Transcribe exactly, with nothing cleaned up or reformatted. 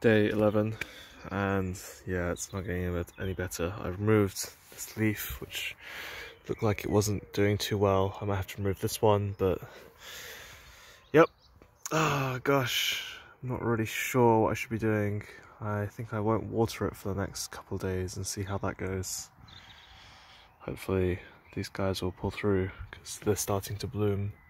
day eleven, and yeah, it's not getting any better. I removed this leaf, which looked like it wasn't doing too well. I might have to remove this one, but yep. Oh gosh, I'm not really sure what I should be doing. I think I won't water it for the next couple of days and see how that goes. Hopefully these guys will pull through because they're starting to bloom.